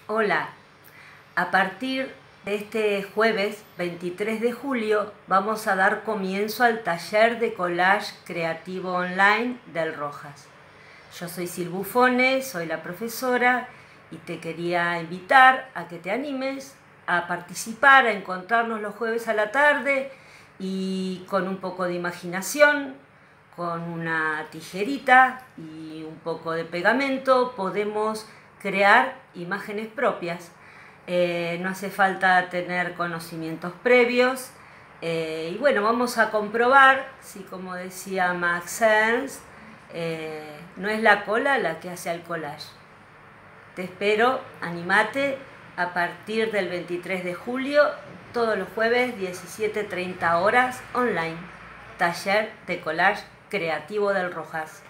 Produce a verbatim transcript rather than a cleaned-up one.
Hola, a partir de este jueves veintitrés de julio vamos a dar comienzo al taller de collage creativo online del Rojas. Yo soy Sil Buffone, soy la profesora y te quería invitar a que te animes a participar, a encontrarnos los jueves a la tarde y con un poco de imaginación, con una tijerita y un poco de pegamento podemos crear imágenes propias. Eh, no hace falta tener conocimientos previos. Eh, y bueno, vamos a comprobar si, como decía Max Ernst, eh, no es la cola la que hace al collage. Te espero, animate a partir del veintitrés de julio, todos los jueves, diecisiete treinta horas, online. Taller de collage creativo del Rojas.